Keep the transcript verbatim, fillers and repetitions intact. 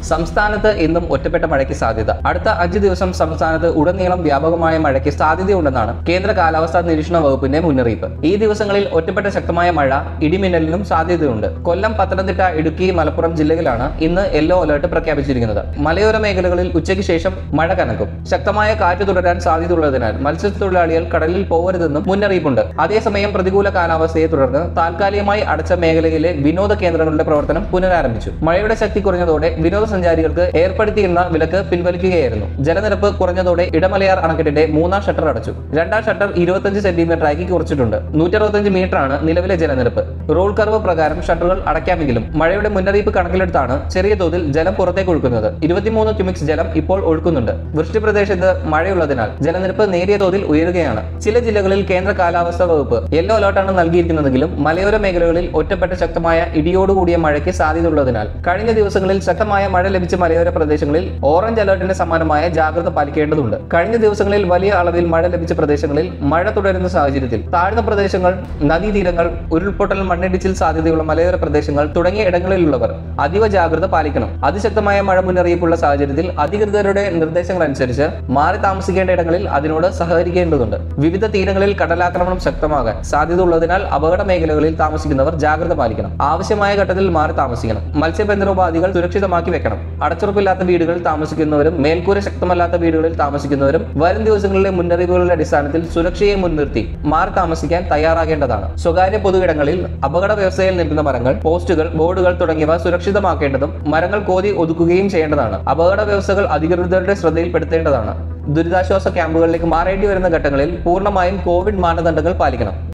സംസ്ഥാനത്ത് ഇന്നും ഒറ്റപ്പെട്ട മഴയ്ക്ക് സാധ്യത. അടുത്ത അഞ്ച് ദിവസം സംസ്ഥാനത്ത് ഉടനീളം വ്യാപകമായ മഴയ്ക്ക് സാധ്യതയുണ്ടെന്നാണ് കേന്ദ്ര കാലാവസ്ഥാ നിരീക്ഷണ വകുപ്പിന്റെ മുന്നറിയിപ്പ്. ഈ ദിവസങ്ങളിൽ ഒറ്റപ്പെട്ട ശക്തമായ മഴ, ഇടിമിന്നലിനും സാധ്യതയുണ്ട്. കൊല്ലം, പത്തനംതിട്ട, ഇടുക്കി, മലപ്പുറം ജില്ലകളിലാണ് ഇന്ന് യെല്ലോ അലർട്ട് പ്രഖ്യാപിച്ചിരിക്കുന്നത്. മലയോര മേഖലകളിൽ ഉച്ചയ്ക്ക് ശേഷം മഴ കനക്കും. ശക്തമായ കാറ്റ് തുടരാൻ സാധ്യതയുള്ളതിനാൽ മത്സ്യത്തൊഴിലാളികൾ കടലിൽ പോകരുതെന്നും മുന്നറിയിപ്പുണ്ട്. അതേസമയം പ്രതികൂല കാലാവസ്ഥയെ തുടർന്ന് താൽക്കാലികമായി അടച്ച മേഖലയിലെ വിനോദ കേന്ദ്രങ്ങളുടെ പ്രവർത്തനം പുനരാരംഭിച്ചു. മഴയുടെ ശക്തി കുറഞ്ഞതോടെ വിനോദസഞ്ചാരികൾക്ക് ഏർപ്പെടുത്തിയിരുന്ന വിലക്ക് പിൻവലിക്കുകയായിരുന്നു. ജലനിരപ്പ് കുറഞ്ഞതോടെ ഇടമലയാർ അണക്കെട്ടിന്റെ മൂന്നാം ഷട്ടർ അടച്ചു. രണ്ടാം ഷട്ടർ ഇരുപത്തിയഞ്ച് സെന്റിമീറ്റർ ആക്കി കുറച്ചിട്ടുണ്ട്. നൂറ്റി അറുപത്തിയഞ്ച് മീറ്റർ ആണ് നിലവിലെ ജലനിരപ്പ്. റോൾ കർവ് പ്രകാരം ഷട്ടറുകൾ അടയ്ക്കാമെങ്കിലും മഴയുടെ മുന്നറിയിപ്പ് കണക്കിലെടുത്താണ് ചെറിയ തോതിൽ ജലം പുറത്തേക്ക് ഒഴുക്കുന്നത്. ഇരുപത്തിമൂന്ന് ക്യൂമിക്സ് ജലം ഇപ്പോൾ ഒഴുക്കുന്നുണ്ട്. വൃഷ്ടി പ്രദേശത്ത് മഴയുള്ളതിനാൽ ജലനിരപ്പ് നേരിയ തോതിൽ ഉയരുകയാണ്. ചില ജില്ലകളിൽ കേന്ദ്ര കാലാവസ്ഥാ വകുപ്പ് യെല്ലോ അലർട്ടാണ് നൽകിയിരിക്കുന്നതെങ്കിലും മലയോര മേഖലകളിൽ ഒറ്റപ്പെട്ട ശക്തമായ ഇടിയോടുകൂടിയ മഴയ്ക്ക് സാധ്യതയുള്ളതിനാൽ കഴിഞ്ഞ ദിവസങ്ങളിൽ ശക്തമായ മഴ ലഭിച്ച മലയോര പ്രദേശങ്ങളിൽ ഓറഞ്ച് അലർട്ടിന് സമാനമായ ജാഗ്രത പാലിക്കേണ്ടതുണ്ട്. കഴിഞ്ഞ ദിവസങ്ങളിൽ വലിയ അളവിൽ മഴ ലഭിച്ച പ്രദേശങ്ങളിൽ മഴ തുടരുന്ന സാഹചര്യത്തിൽ താഴ്ന്ന പ്രദേശങ്ങൾ, നദീതീരങ്ങൾ, ഉരുൾപൊട്ടൽ, മണ്ണിടിച്ചിൽ സാധ്യതയുള്ള മലയോര പ്രദേശങ്ങൾ തുടങ്ങിയ ഇടങ്ങളിലുള്ളവർ അതീവ ജാഗ്രത പാലിക്കണം. അതിശക്തമായ മഴ മുന്നറിയിപ്പുള്ള സാഹചര്യത്തിൽ അധികൃതരുടെ നിർദ്ദേശങ്ങൾ അനുസരിച്ച് മാറി താമസിക്കേണ്ട ഇടങ്ങളിൽ അതിനോട് സഹകരിക്കേണ്ടതുണ്ട്. വിവിധ തീരങ്ങളിൽ കടലാക്രമണം ശക്തമാകാൻ സാധ്യത ഉള്ളതിനാൽ അപകട മേഖലകളിൽ താമസിക്കുന്നവർ ജാഗ്രത പാലിക്കണം. ആവശ്യമായ ഘട്ടത്തിൽ മാറി താമസിക്കണം. മത്സ്യബന്ധനോപാധികൾ സുരക്ഷിതമാക്കി വെക്കണം. അടച്ചുറപ്പില്ലാത്ത വീടുകളിൽ താമസിക്കുന്നവരും മേൽക്കൂര ശക്തമല്ലാത്ത വീടുകളിൽ താമസിക്കുന്നവരും വരും ദിവസങ്ങളിലെ മുന്നറിയിപ്പുകളുടെ അടിസ്ഥാനത്തിൽ സുരക്ഷയെ മുൻനിർത്തി മാറി താമസിക്കാൻ തയ്യാറാകേണ്ടതാണ്. സ്വകാര്യ പൊതുയിടങ്ങളിൽ അപകട വ്യവസ്ഥയിൽ നിൽക്കുന്ന മരങ്ങൾ, പോസ്റ്റുകൾ, ബോർഡുകൾ തുടങ്ങിയവ സുരക്ഷിതമാക്കേണ്ടതും മരങ്ങൾ കോതി ഒതുക്കുകയും ചെയ്യേണ്ടതാണ്. അപകട വ്യവസ്ഥകൾ അധികൃതരുടെ ശ്രദ്ധയിൽപ്പെടുത്തേണ്ടതാണ്. ദുരിതാശ്വാസ ക്യാമ്പുകളിലേക്ക് മാറേണ്ടി വരുന്ന ഘട്ടങ്ങളിൽ പൂർണ്ണമായും കോവിഡ് മാനദണ്ഡങ്ങൾ പാലിക്കണം.